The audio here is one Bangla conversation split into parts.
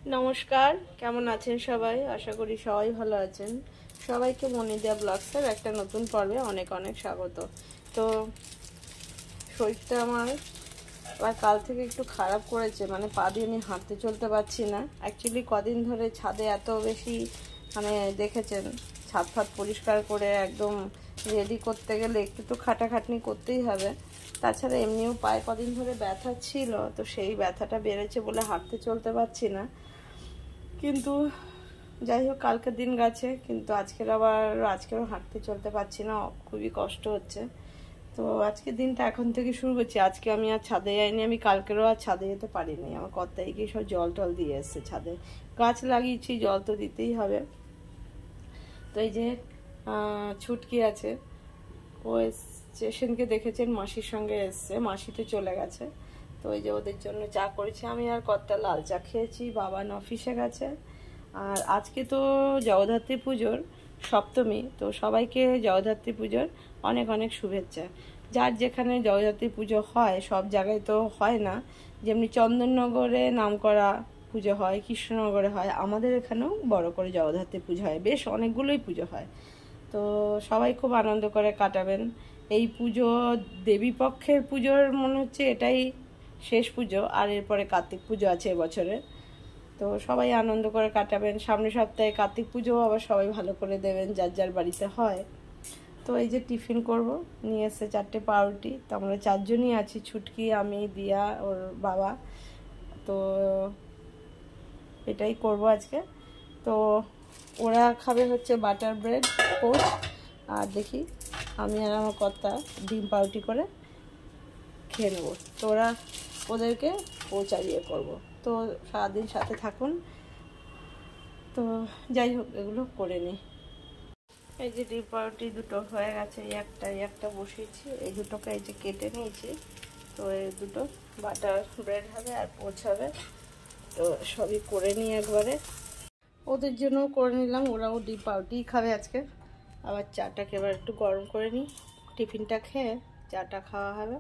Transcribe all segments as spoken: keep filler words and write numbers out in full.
नमस्कार केमन आছেন সবাই आशा करी सबाई ভালো আছেন সবাইকে মনিদিয়া ব্লগসের একটা নতুন পর্বে অনেক অনেক স্বাগত। তো শরীরটা আমার আর কাল থেকে একটু খারাপ করেছে, মানে পা দিয়ে আমি হাঁটতে চলতে পারছি না। অ্যাকচুয়ালি কদিন ধরে ছাদে এত বেশি মানে দেখেছেন ছাদ ফাদ পরিষ্কার করে একদম রেডি করতে গেলে একটু তো খাটাখাটনি করতেই হবে। তাছাড়া এমনিও পায়ে কদিন ধরে ব্যথা ছিল, তো সেই ব্যথাটা বেড়েছে বলে হাঁটতে চলতে পারছি না। কিন্তু যাই হোক কালকের দিন গেছে, কিন্তু আজকের আবার আজকেরও হাঁটতে চলতে পারছি না, খুবই কষ্ট হচ্ছে। তো আজকের দিনটা এখন থেকে শুরু করছি। আজকে আমি আর ছাদে যাইনি, আমি কালকেরও আর ছাদে যেতে পারিনি। আমার কর্তাই গিয়ে সব জল টল দিয়ে এসছে ছাদে, গাছ লাগিয়েছি জল তো দিতেই হবে। তো এই যে ছুটকি আছে, ও স্টেশনকে দেখেছেন মাসির সঙ্গে এসছে, মাসি তো চলে গেছে। তো ওই যে ওদের জন্য চা করেছি, আমি আর কর্তা লাল চা খেয়েছি, বাবান অফিসে গেছে। আর আজকে তো জগদ্ধাত্রী পুজোর সপ্তমী, তো সবাইকে জগদ্ধাত্রী পুজোর অনেক অনেক শুভেচ্ছা। যার যেখানে জগদ্ধাত্রী পুজো হয়, সব জায়গায় তো হয় না, যেমনি চন্দননগরে নামকরা পুজো হয়, কৃষ্ণনগরে হয়, আমাদের এখানেও বড় করে জগদ্ধাত্রী পুজো হয়, বেশ অনেকগুলোই পুজো হয়। তো সবাই খুব আনন্দ করে কাটাবেন এই পুজো। দেবী পক্ষের পুজোর মনে হচ্ছে এটাই শেষ পুজো, আর এরপরে কার্তিক পুজো আছে এবছরে। তো সবাই আনন্দ করে কাটাবেন। সামনের সপ্তাহে কার্তিক পুজো আবার সবাই ভালো করে দেবেন, যার যার বাড়িতে হয়। তো এই যে টিফিন করব, নিয়ে এসে চারটে পাউরুটি। তো আমরা চারজনই আছি, ছুটকি, আমি, দিয়া, ওর বাবা। তো এটাই করব আজকে। তো ওরা খাবে হচ্ছে বাটার ব্রেড পোস্ট, আর দেখি আমি আর আমার কর্তা ডিম পাউরুটি করে খেয়ে নেবো। তো ওরা ওদেরকে পৌঁছাইয়ে করবো। তো সারাদিন সাথে থাকুন। তো যাই হোক এগুলো করে নিই। এই যে ডিম পাউরুটি দুটো হয়ে গেছে, এই একটা এই একটা বসিয়েছি, এই দুটোকে এই যে কেটে নিয়েছি। তো এই দুটো বাটার ব্রেড হবে আর পোচ হবে। তো সবই করে নিই একবারে, ওদের জন্যও করে নিলাম, ওরাও ডিম পাউরুটি খাবে আজকে। আবার চাটাকে এবার একটু গরম করে নিই, টিফিনটা খেয়ে চাটা খাওয়া হবে।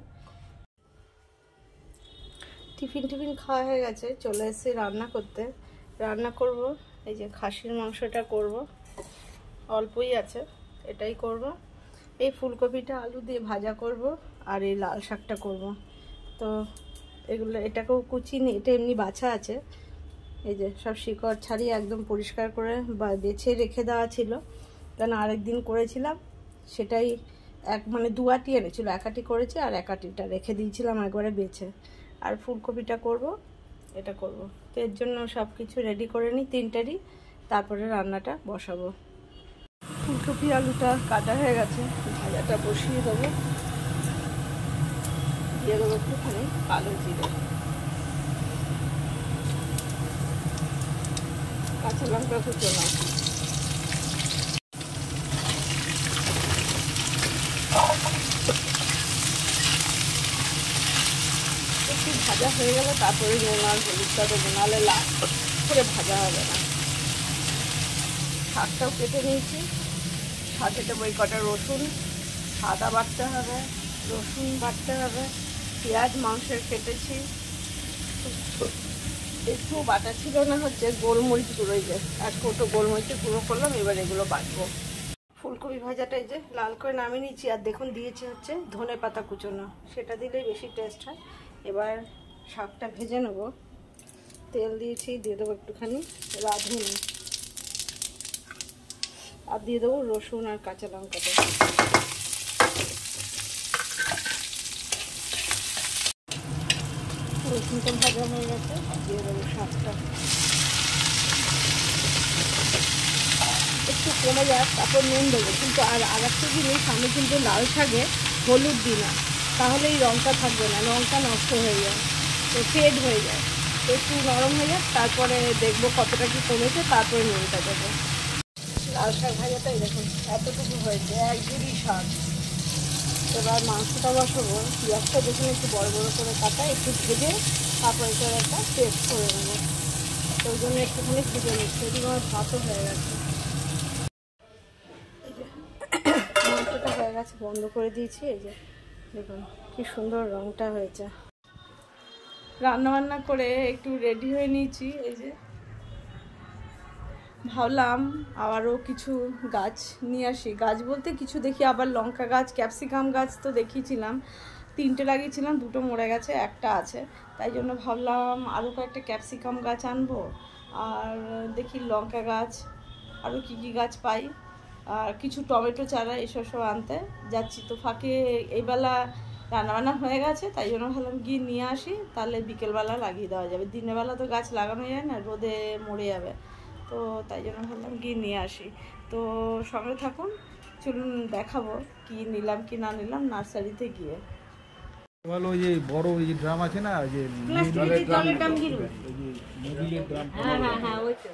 টিফিন টিফিন খাওয়া হয়ে গেছে, চলে এসেছি রান্না করতে। রান্না করব এই যে খাসির মাংসটা করব, অল্পই আছে, এটাই করব। এই ফুলকপিটা আলু দিয়ে ভাজা করব, আর এই লাল শাকটা করব। তো এগুলো এটাকেও কুচি নিয়ে, এটা এমনি বাছা আছে, এই যে সব শিকড় ছাড়িয়ে একদম পরিষ্কার করে বা বেছে রেখে দেওয়া ছিল, কারণ আরেকদিন করেছিলাম সেটাই এক মানে দু আটি এনেছিল, এক আটি করেছি আর এক আটিটা রেখে দিয়েছিলাম একবারে বেছে। আর ফুলকপিটা করব, এটা করব। তো এর জন্য সব কিছু রেডি করে নিই তিনটারই, তারপরে রান্নাটা বসাবো। ফুলকপি আলুটা কাটা হয়ে গেছে, ভাজাটা বসিয়ে দেবো। দিয়ে দেবো একটুখানি কালো জিরে, কাঁচা লঙ্কা কুচোলাম। একটু ভাজা হয়ে গেলে তারপরে নুন আর হলুদটা দেবো, নাহলে লাল করে ভাজা হবে না। শাকটাও কেটে নিয়েছি, সাথে দেবো এই কটা রসুন, আদা বাটতে হবে, রসুন বাটতে হবে, পেঁয়াজ মাংসের কেটেছি, একটু বাটা ছিল না হচ্ছে গোলমরিচ গুঁড়ো, যে এক কৌটো গোলমরিচের গুঁড়ো করলাম, এবার এগুলো বাটবো। ফুলকপি ভাজাটা এই যে লাল করে নামিয়ে নিচ্ছি, আর দেখুন দিয়েছি হচ্ছে ধনে পাতা কুচোনো, সেটা দিলেই বেশি টেস্ট হয়। এবার শাকটা ভেজে নেব, তেল দিয়েছি, দিয়ে দেবো একটুখানি রাঁধুনি, আর দিয়ে দেবো রসুন আর কাঁচা লঙ্কাটা। রসুনটা ভাজা হয়ে গেছে, দিয়ে দেবো শাকটা, একটু কমে যাক তারপর নুন দেবো। কিন্তু আর আর একটা জিনিস, আমি কিন্তু লাল শাকে হলুদ দিই না, তাহলে এই রঙটা থাকবে না, রঙটা নষ্ট হয়ে যায়, তো ফেড হয়ে যায়। তো একটু নরম হয়ে যাক, তারপরে দেখবো কতটা কি কমেছে, তারপরে নুনটা দেবো। লাল শাক ভাজাটাই দেখুন এতটুকু হয়েছে, এক ঝুড়ি শাক। এবার মাংসটা বসাবো, পেঁয়াজটা দেখুন একটু বড় বড় করে কাটা, একটু ভেজে তারপরে এটা একটা পেস্ট করে নেবো। তো ওই জন্য একটুখানি ভেজে নিচ্ছি, এদিকে আমার ভাতও হয়ে গেছে। মাংসটা হয়ে গেছে, বন্ধ করে দিয়েছি। এই যে দেখুন কি সুন্দর রঙটা হয়েছে। রান্না বান্না করে একটু রেডি হয়ে নিয়েছি, এই যে ভাবলাম আবারও কিছু গাছ নিয়ে আসি। গাছ বলতে কিছু দেখি, আবার লঙ্কা গাছ, ক্যাপসিকাম গাছ তো দেখিয়েছিলাম, তিনটে লাগিয়েছিলাম, দুটো মরে গেছে, একটা আছে। তাই জন্য ভাবলাম আরও কয়েকটা ক্যাপসিকাম গাছ আনবো, আর দেখি লঙ্কা গাছ, আরও কী কী গাছ পাই, আর কিছু টমেটো চারা এসব সব আনতে যাচ্ছি। তো ফাঁকে এইবেলা রান্নাবান্না হয়ে গেছে, তাই জন্য ভাবলাম গিয়ে নিয়ে আসি, তাহলে বিকেলবেলা লাগিয়ে দেওয়া যাবে। দিনের বেলা তো গাছ লাগানো যায় না, রোদে মরে যাবে। তো তাই জন্য ভাবলাম গিয়ে নিয়ে আসি। তো সঙ্গে থাকুন, চলুন দেখাবো কি নিলাম কি না নিলাম নার্সারিতে গিয়ে। ভালো ওই যে বড় ওই যে ড্রাম আছে না, যে প্লাস্টিকের জলের ড্রাম গিরু, ওই যে মোবিলের ড্রাম। হ্যাঁ হ্যাঁ হ্যাঁ ওই তো।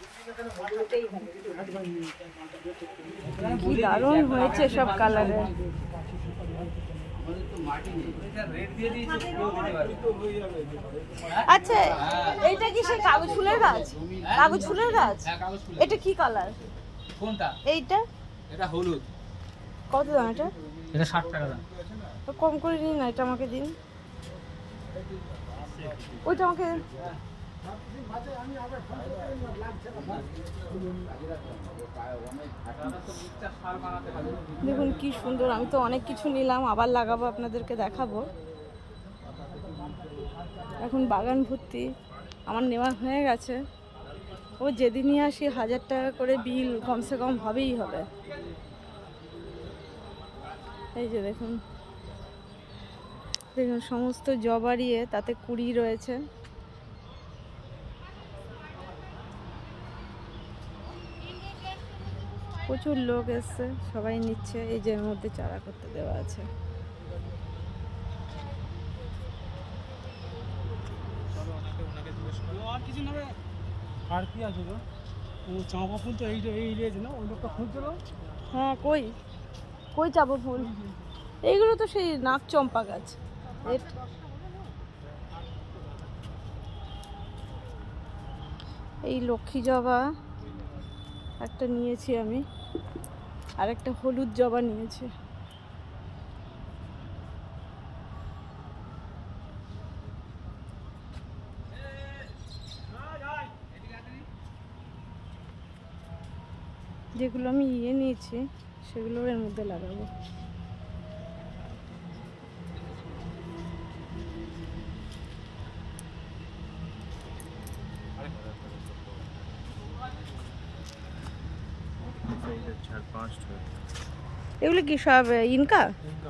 কি দারুণ হয়েছে সব কালারে। আচ্ছা, এইটা কি সেই কাগজ ফুলের গাছ? কাগজ ফুলের গাছ, এটা কি কালার? কোনটা? এইটা এটা হলুদ। কত দাম এটা? এটা ষাট টাকা দাম। কম করে নিন না, এটা আমাকে দিন। ওইটা আমাকে দেখুন কি সুন্দর। আমি তো অনেক কিছু নিলাম, আবার লাগাবো, আপনাদেরকে দেখাবো। এখন বাগান ভর্তি, আমার নেওয়া হয়ে গেছে। ও যেদিনই আসি হাজার টাকা করে বিল কমসে কম হবেই হবে। এই যে দেখুন দেখুন সমস্ত জবারিয়ে, তাতে কুড়ি রয়েছে। প্রচুর লোক এসছে, সবাই নিচ্ছে। এই যে এর মধ্যে চারা করতে দেওয়া আছে। আর কি আছে গো? ও চাঁপা ফুল তো এই এই রয়েছে না, ওই লোকটা খুঁজছিল। হ্যাঁ, কই কই চাবো ফুল? এইগুলো তো সেই নাক চম্পা গাছ। এই লক্ষ্মী জবা একটা নিয়েছি আমি, আর একটা হলুদ জবা নিয়েছি। যেগুলো আমি ইয়ে নিয়েছি সেগুলো এর মধ্যে লাগাবো। এগুলো কি সব ইনকা?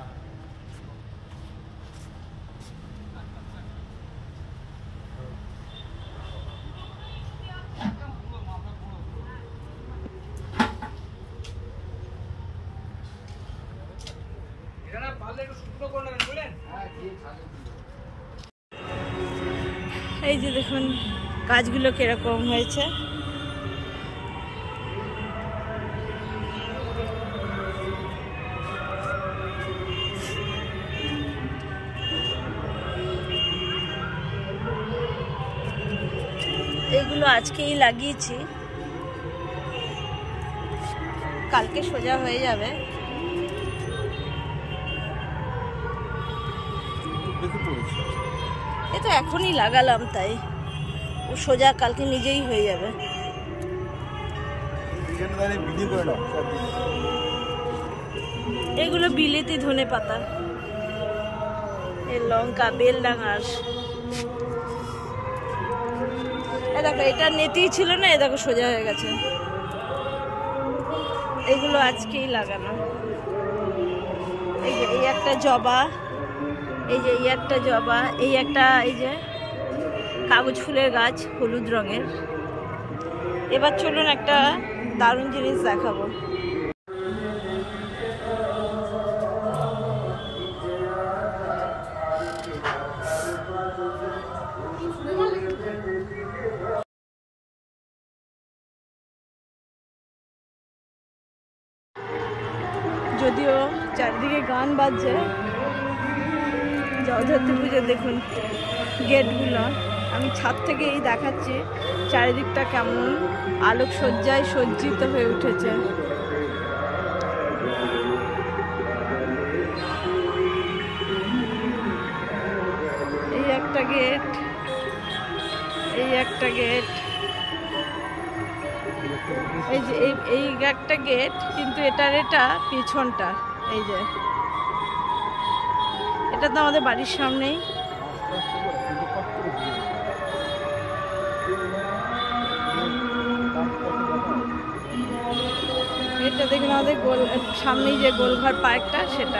এই যে দেখুন গাছগুলো কিরকম হয়েছে। এগুলো আজকেই লাগিয়েছি, কালকে সোজা হয়ে যাবে। এ তো এখনই লাগালাম, তাই ও সোজা কালকে নিজেই হয়ে যাবে। এগুলো বিলেতি ধনে পাতা, এর লঙ্কা, বেলডাঙার। এ দেখো, এটা নেতেই ছিল না, এ দেখো সোজা হয়ে গেছে। এগুলো আজকেই লাগানো। এই যে এই একটা জবা, এই যে এই একটা জবা, এই একটা এই যে কাগজ ফুলের গাছ হলুদ রঙের। এবার চলুন একটা দারুণ জিনিস দেখাবো। যদিও চারিদিকে গান বাজছে, জগদ্ধাত্রী পুজো দেখুন গেটগুলো। আমি ছাদ থেকেই দেখাচ্ছি চারিদিকটা কেমন আলোকসজ্জায় সজ্জিত হয়ে উঠেছে। এই একটা গেট, এই একটা গেট, এই যে এই এই একটা গেট, কিন্তু এটার এটা পিছনটা, এই যে এটা তো আমাদের বাড়ির সামনেই। এটা দেখুন আমাদের গোল সামনেই যে গোলঘর পার্কটা, সেটা।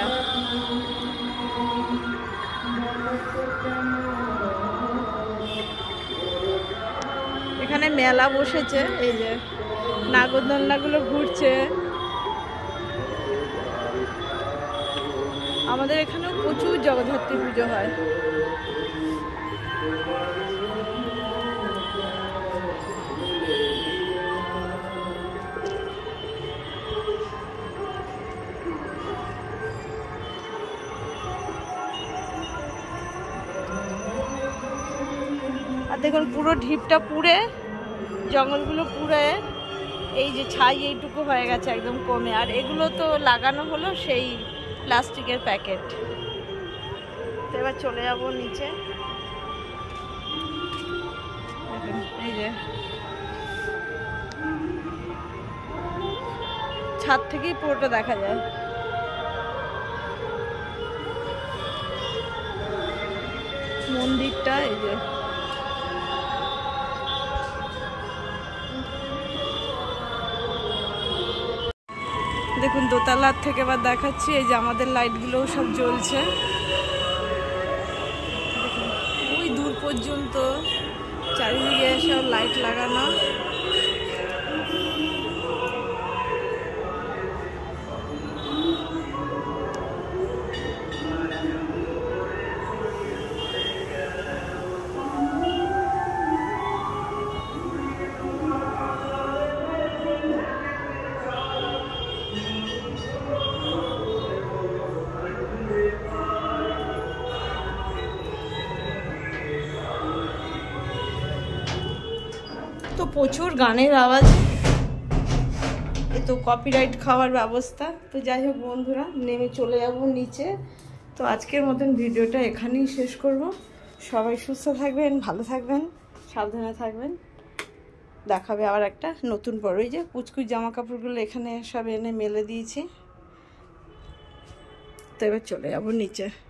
এখানে মেলা বসেছে, এই যে নাগরদোলনাগুলো ঘুরছে। আমাদের এখানেও প্রচুর জগদ্ধাত্রী পুজো হয়। আর দেখুন পুরো ঢিপটা পুড়ে, জঙ্গলগুলো পুড়ে এই যে ছাই এইটুকু হয়ে গেছে একদম কমে। আর এগুলো তো লাগানো হলো সেই প্লাস্টিকের প্যাকেট। তো এবার চলে যাব নিচে। দেখুন এই যে ছাদ থেকেই পুরোটা দেখা যায়। মন্দিরটা এই যে দেখুন, দোতলার থেকে এবার দেখাচ্ছি। এই যে আমাদের লাইটগুলোও সব জ্বলছে, ওই দূর পর্যন্ত চারিদিকে সব লাইট লাগানো। তো প্রচুর গানের আওয়াজ, এ তো কপিরাইট খাওয়ার ব্যবস্থা। তো যাই হোক বন্ধুরা, নেমে চলে যাব নিচে। তো আজকের মতন ভিডিওটা এখানেই শেষ করব। সবাই সুস্থ থাকবেন, ভালো থাকবেন, সাবধানে থাকবেন। দেখাবে আবার একটা নতুন পর্ব। এই যে কুচকুচ জামা কাপড়গুলো এখানে সব এনে মেলে দিয়েছি। তো এবার চলে যাব নিচে।